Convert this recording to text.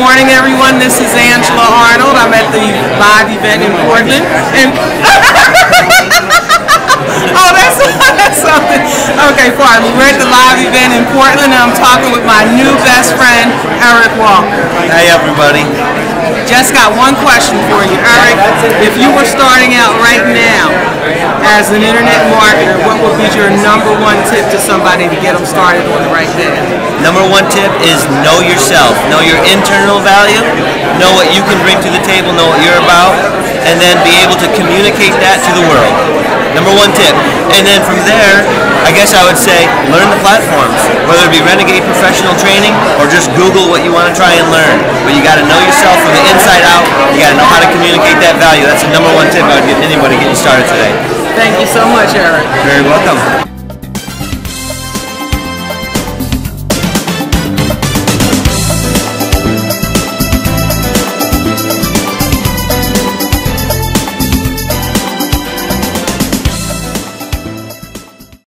morning, everyone. This is Angela Arnold. I'm at the live event in Portland. And oh, that's something. Okay, fine. We're at the live event in Portland, and I'm talking with my new best friend, Eric Walker. Hey, everybody. Just got one question for you, Eric. If you were starting out right now as an internet marketer, what would be your number one tip to somebody to get them started on the right path? Number one tip is know yourself. Know your internal value. Know what you can bring to the table. Know what you're about. And then be able to communicate that to the world. Number one tip. And then from there, I guess I would say learn the platforms. Whether it be Renegade Professional Training or just Google what you want to try and learn. But you got to know yourself from the inside out. You got to know how to communicate that value. That's the number one tip I would give anybody getting started today. Thank you so much, Eric. You're very welcome.